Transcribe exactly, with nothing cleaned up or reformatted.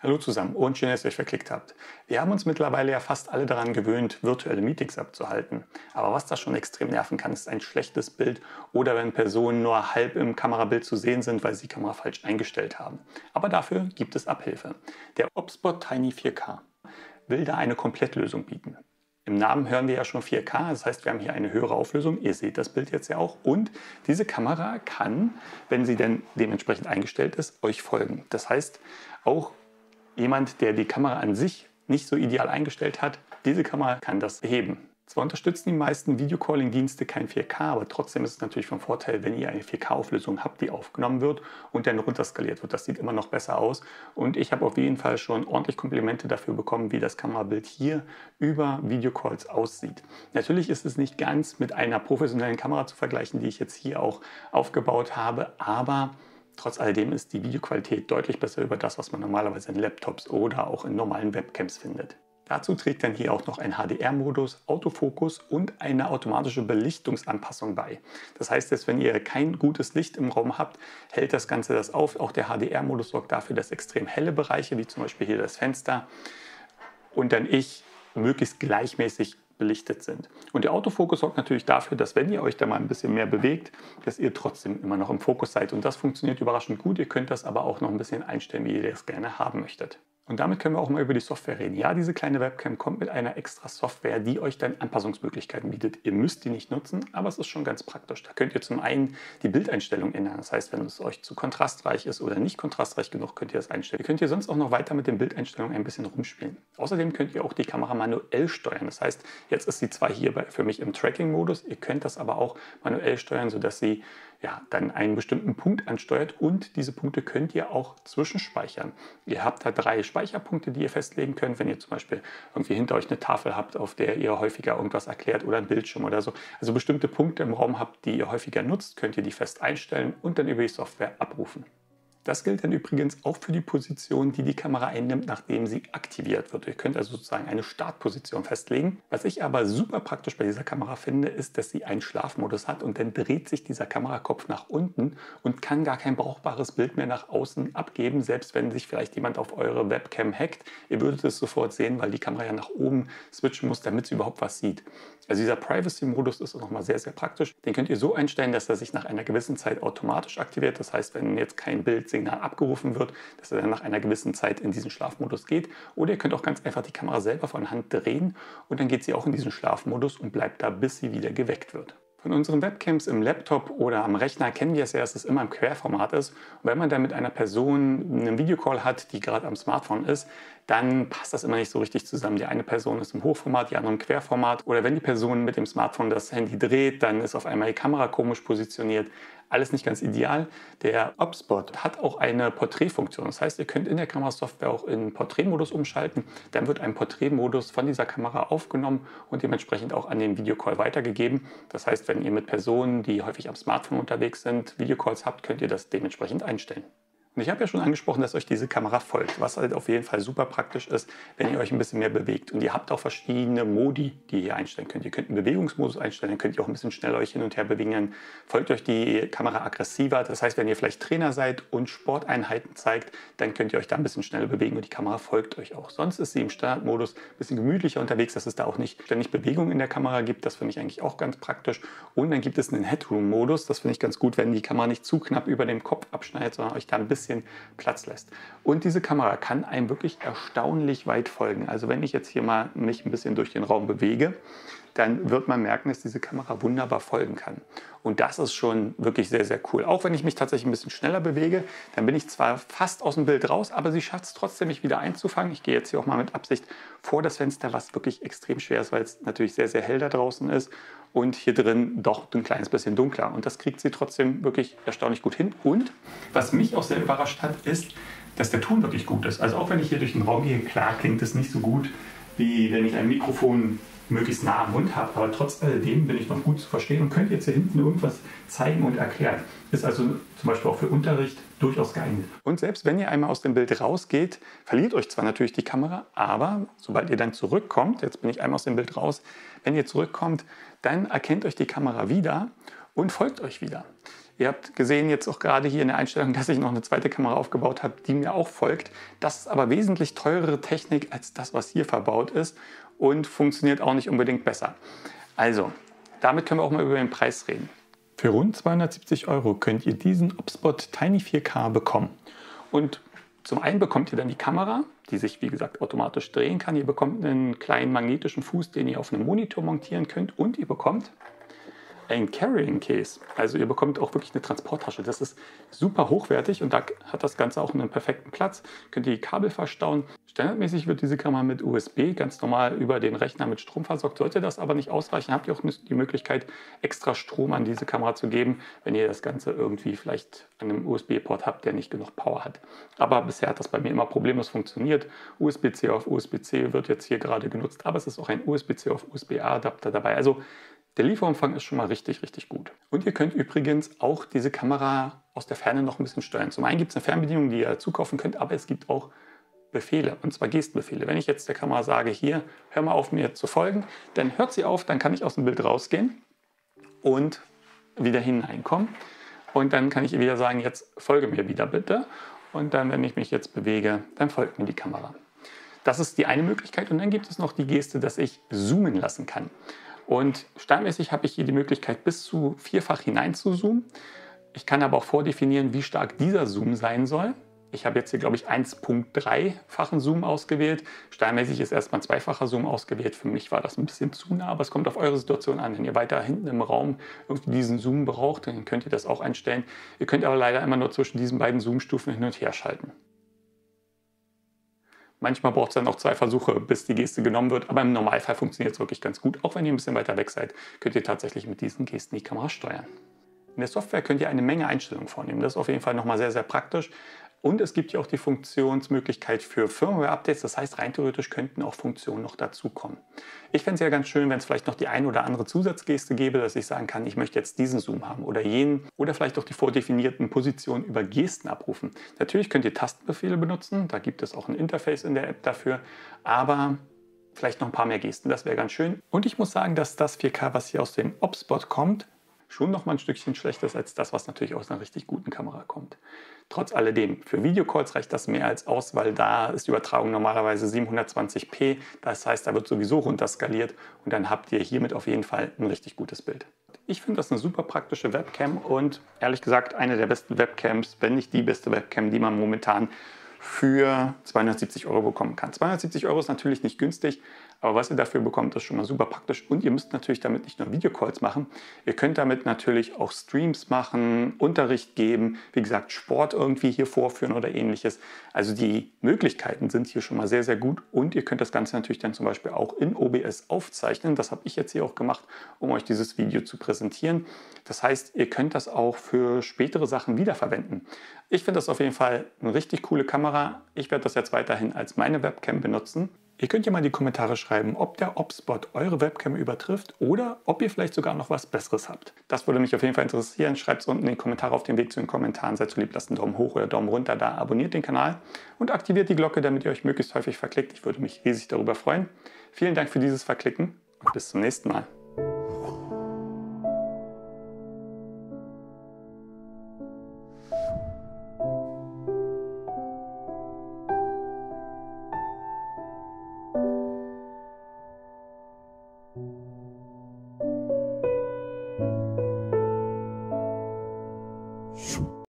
Hallo zusammen und schön, dass ihr euch verklickt habt. Wir haben uns mittlerweile ja fast alle daran gewöhnt, virtuelle Meetings abzuhalten. Aber was da schon extrem nerven kann, ist ein schlechtes Bild oder wenn Personen nur halb im Kamerabild zu sehen sind, weil sie die Kamera falsch eingestellt haben. Aber dafür gibt es Abhilfe. Der OBSBOT Tiny vier K will da eine Komplettlösung bieten. Im Namen hören wir ja schon vier K, das heißt, wir haben hier eine höhere Auflösung. Ihr seht das Bild jetzt ja auch. Und diese Kamera kann, wenn sie denn dementsprechend eingestellt ist, euch folgen. Das heißt, auch jemand, der die Kamera an sich nicht so ideal eingestellt hat, diese Kamera kann das beheben. Zwar unterstützen die meisten Videocalling-Dienste kein vier K, aber trotzdem ist es natürlich von Vorteil, wenn ihr eine vier K-Auflösung habt, die aufgenommen wird und dann runterskaliert wird. Das sieht immer noch besser aus und ich habe auf jeden Fall schon ordentlich Komplimente dafür bekommen, wie das Kamerabild hier über Videocalls aussieht. Natürlich ist es nicht ganz mit einer professionellen Kamera zu vergleichen, die ich jetzt hier auch aufgebaut habe, aber trotz alledem ist die Videoqualität deutlich besser über das, was man normalerweise in Laptops oder auch in normalen Webcams findet. Dazu trägt dann hier auch noch ein H D R-Modus, Autofokus und eine automatische Belichtungsanpassung bei. Das heißt, dass wenn ihr kein gutes Licht im Raum habt, hält das Ganze das auf. Auch der H D R-Modus sorgt dafür, dass extrem helle Bereiche, wie zum Beispiel hier das Fenster und dann ich, möglichst gleichmäßig belichtet sind. Und der Autofokus sorgt natürlich dafür, dass wenn ihr euch da mal ein bisschen mehr bewegt, dass ihr trotzdem immer noch im Fokus seid. Und das funktioniert überraschend gut. Ihr könnt das aber auch noch ein bisschen einstellen, wie ihr das gerne haben möchtet. Und damit können wir auch mal über die Software reden. Ja, diese kleine Webcam kommt mit einer extra Software, die euch dann Anpassungsmöglichkeiten bietet. Ihr müsst die nicht nutzen, aber es ist schon ganz praktisch. Da könnt ihr zum einen die Bildeinstellung ändern. Das heißt, wenn es euch zu kontrastreich ist oder nicht kontrastreich genug, könnt ihr das einstellen. Ihr könnt hier sonst auch noch weiter mit den Bildeinstellungen ein bisschen rumspielen. Außerdem könnt ihr auch die Kamera manuell steuern. Das heißt, jetzt ist sie zwar hier für mich im Tracking-Modus, ihr könnt das aber auch manuell steuern, sodass sie ja, dann einen bestimmten Punkt ansteuert und diese Punkte könnt ihr auch zwischenspeichern. Ihr habt da drei Speicherpunkte, die ihr festlegen könnt, wenn ihr zum Beispiel irgendwie hinter euch eine Tafel habt, auf der ihr häufiger irgendwas erklärt oder ein Bildschirm oder so. Also bestimmte Punkte im Raum habt, die ihr häufiger nutzt, könnt ihr die fest einstellen und dann über die Software abrufen. Das gilt dann übrigens auch für die Position, die die Kamera einnimmt, nachdem sie aktiviert wird. Ihr könnt also sozusagen eine Startposition festlegen. Was ich aber super praktisch bei dieser Kamera finde, ist, dass sie einen Schlafmodus hat und dann dreht sich dieser Kamerakopf nach unten und kann gar kein brauchbares Bild mehr nach außen abgeben, selbst wenn sich vielleicht jemand auf eure Webcam hackt. Ihr würdet es sofort sehen, weil die Kamera ja nach oben switchen muss, damit sie überhaupt was sieht. Also dieser Privacy-Modus ist nochmal sehr, sehr praktisch. Den könnt ihr so einstellen, dass er sich nach einer gewissen Zeit automatisch aktiviert. Das heißt, wenn jetzt kein Bildsignal abgerufen wird, dass er dann nach einer gewissen Zeit in diesen Schlafmodus geht. Oder ihr könnt auch ganz einfach die Kamera selber von Hand drehen und dann geht sie auch in diesen Schlafmodus und bleibt da, bis sie wieder geweckt wird. Von unseren Webcams im Laptop oder am Rechner kennen wir es ja, dass es immer im Querformat ist. Und wenn man dann mit einer Person einen Videocall hat, die gerade am Smartphone ist, dann passt das immer nicht so richtig zusammen. Die eine Person ist im Hochformat, die andere im Querformat. Oder wenn die Person mit dem Smartphone das Handy dreht, dann ist auf einmal die Kamera komisch positioniert. Alles nicht ganz ideal. Der OBSBOT hat auch eine Porträtfunktion. Das heißt, ihr könnt in der Kamerasoftware auch in Porträtmodus umschalten. Dann wird ein Porträtmodus von dieser Kamera aufgenommen und dementsprechend auch an den Videocall weitergegeben. Das heißt, wenn ihr mit Personen, die häufig am Smartphone unterwegs sind, Videocalls habt, könnt ihr das dementsprechend einstellen. Und ich habe ja schon angesprochen, dass euch diese Kamera folgt, was halt auf jeden Fall super praktisch ist, wenn ihr euch ein bisschen mehr bewegt. Und ihr habt auch verschiedene Modi, die ihr hier einstellen könnt. Ihr könnt einen Bewegungsmodus einstellen, dann könnt ihr auch ein bisschen schneller euch hin und her bewegen. Dann folgt euch die Kamera aggressiver. Das heißt, wenn ihr vielleicht Trainer seid und Sporteinheiten zeigt, dann könnt ihr euch da ein bisschen schneller bewegen und die Kamera folgt euch auch. Sonst ist sie im Standardmodus ein bisschen gemütlicher unterwegs, dass es da auch nicht ständig Bewegung in der Kamera gibt. Das finde ich eigentlich auch ganz praktisch. Und dann gibt es einen Headroom-Modus. Das finde ich ganz gut, wenn die Kamera nicht zu knapp über dem Kopf abschneidet, sondern euch da ein bisschen Platz lässt. Und diese Kamera kann einem wirklich erstaunlich weit folgen. Also wenn ich jetzt hier mal mich ein bisschen durch den Raum bewege, dann wird man merken, dass diese Kamera wunderbar folgen kann. Und das ist schon wirklich sehr, sehr cool. Auch wenn ich mich tatsächlich ein bisschen schneller bewege, dann bin ich zwar fast aus dem Bild raus, aber sie schafft es trotzdem, mich wieder einzufangen. Ich gehe jetzt hier auch mal mit Absicht vor das Fenster, was wirklich extrem schwer ist, weil es natürlich sehr, sehr hell da draußen ist. Und hier drin doch ein kleines bisschen dunkler. Und das kriegt sie trotzdem wirklich erstaunlich gut hin. Und was mich auch sehr überrascht hat, ist, dass der Ton wirklich gut ist. Also auch wenn ich hier durch den Raum gehe, klar klingt es nicht so gut, wie wenn ich ein Mikrofon möglichst nah am Mund habe. Aber trotz alledem bin ich noch gut zu verstehen und könnte jetzt hier hinten irgendwas zeigen und erklären. Ist also zum Beispiel auch für Unterricht durchaus geeignet. Und selbst wenn ihr einmal aus dem Bild rausgeht, verliert euch zwar natürlich die Kamera, aber sobald ihr dann zurückkommt, jetzt bin ich einmal aus dem Bild raus, wenn ihr zurückkommt, dann erkennt euch die Kamera wieder und folgt euch wieder. Ihr habt gesehen jetzt auch gerade hier in der Einstellung, dass ich noch eine zweite Kamera aufgebaut habe, die mir auch folgt. Das ist aber wesentlich teurere Technik als das, was hier verbaut ist und funktioniert auch nicht unbedingt besser. Also, damit können wir auch mal über den Preis reden. Für rund zweihundertsiebzig Euro könnt ihr diesen OBSBOT Tiny vier K bekommen. Und zum einen bekommt ihr dann die Kamera, die sich wie gesagt automatisch drehen kann. Ihr bekommt einen kleinen magnetischen Fuß, den ihr auf einem Monitor montieren könnt. Und ihr bekommt ein Carrying Case. Also ihr bekommt auch wirklich eine Transporttasche. Das ist super hochwertig und da hat das Ganze auch einen perfekten Platz. Könnt ihr die Kabel verstauen. Standardmäßig wird diese Kamera mit U S B ganz normal über den Rechner mit Strom versorgt. Sollte das aber nicht ausreichen, habt ihr auch die Möglichkeit, extra Strom an diese Kamera zu geben, wenn ihr das Ganze irgendwie vielleicht an einem U S B-Port habt, der nicht genug Power hat. Aber bisher hat das bei mir immer problemlos funktioniert. U S B C auf U S B C wird jetzt hier gerade genutzt, aber es ist auch ein U S B C auf U S B A-Adapter dabei. Also der Lieferumfang ist schon mal richtig, richtig gut. Und ihr könnt übrigens auch diese Kamera aus der Ferne noch ein bisschen steuern. Zum einen gibt es eine Fernbedienung, die ihr zukaufen könnt, aber es gibt auch Befehle, und zwar Gestenbefehle. Wenn ich jetzt der Kamera sage, hier, hör mal auf, mir zu folgen, dann hört sie auf, dann kann ich aus dem Bild rausgehen und wieder hineinkommen. Und dann kann ich ihr wieder sagen, jetzt folge mir wieder bitte. Und dann, wenn ich mich jetzt bewege, dann folgt mir die Kamera. Das ist die eine Möglichkeit. Und dann gibt es noch die Geste, dass ich zoomen lassen kann. Und standardmäßig habe ich hier die Möglichkeit, bis zu vierfach hinein zu zoomen. Ich kann aber auch vordefinieren, wie stark dieser Zoom sein soll. Ich habe jetzt hier, glaube ich, eins Komma drei-fachen Zoom ausgewählt. Standardmäßig ist erstmal ein zweifacher Zoom ausgewählt. Für mich war das ein bisschen zu nah, aber es kommt auf eure Situation an. Wenn ihr weiter hinten im Raum irgendwie diesen Zoom braucht, dann könnt ihr das auch einstellen. Ihr könnt aber leider immer nur zwischen diesen beiden Zoom-Stufen hin und her schalten. Manchmal braucht es dann auch zwei Versuche, bis die Geste genommen wird, aber im Normalfall funktioniert es wirklich ganz gut. Auch wenn ihr ein bisschen weiter weg seid, könnt ihr tatsächlich mit diesen Gesten die Kamera steuern. In der Software könnt ihr eine Menge Einstellungen vornehmen. Das ist auf jeden Fall nochmal sehr, sehr praktisch. Und es gibt hier auch die Funktionsmöglichkeit für Firmware-Updates. Das heißt, rein theoretisch könnten auch Funktionen noch dazukommen. Ich fände es ja ganz schön, wenn es vielleicht noch die ein oder andere Zusatzgeste gäbe, dass ich sagen kann, ich möchte jetzt diesen Zoom haben oder jenen. Oder vielleicht auch die vordefinierten Positionen über Gesten abrufen. Natürlich könnt ihr Tastenbefehle benutzen. Da gibt es auch ein Interface in der App dafür. Aber vielleicht noch ein paar mehr Gesten. Das wäre ganz schön. Und ich muss sagen, dass das vier K, was hier aus dem OBSBOT kommt, schon noch mal ein Stückchen schlechter ist als das, was natürlich aus einer richtig guten Kamera kommt. Trotz alledem, für Videocalls reicht das mehr als aus, weil da ist die Übertragung normalerweise siebenhundertzwanzig p. Das heißt, da wird sowieso runterskaliert und dann habt ihr hiermit auf jeden Fall ein richtig gutes Bild. Ich finde das eine super praktische Webcam und ehrlich gesagt eine der besten Webcams, wenn nicht die beste Webcam, die man momentan für zweihundertsiebzig Euro bekommen kann. zweihundertsiebzig Euro ist natürlich nicht günstig, aber was ihr dafür bekommt, ist schon mal super praktisch. Und ihr müsst natürlich damit nicht nur Videocalls machen, ihr könnt damit natürlich auch Streams machen, Unterricht geben, wie gesagt, Sport irgendwie hier vorführen oder ähnliches. Also die Möglichkeiten sind hier schon mal sehr, sehr gut und ihr könnt das Ganze natürlich dann zum Beispiel auch in O B S aufzeichnen. Das habe ich jetzt hier auch gemacht, um euch dieses Video zu präsentieren. Das heißt, ihr könnt das auch für spätere Sachen wiederverwenden. Ich finde das auf jeden Fall eine richtig coole Kamera. Ich werde das jetzt weiterhin als meine Webcam benutzen. Ihr könnt ja mal in die Kommentare schreiben, ob der OBSBOT eure Webcam übertrifft oder ob ihr vielleicht sogar noch was Besseres habt. Das würde mich auf jeden Fall interessieren. Schreibt es unten in die Kommentare auf dem Weg zu den Kommentaren. Seid so lieb, lasst einen Daumen hoch oder Daumen runter da. Abonniert den Kanal und aktiviert die Glocke, damit ihr euch möglichst häufig verklickt. Ich würde mich riesig darüber freuen. Vielen Dank für dieses Verklicken und bis zum nächsten Mal.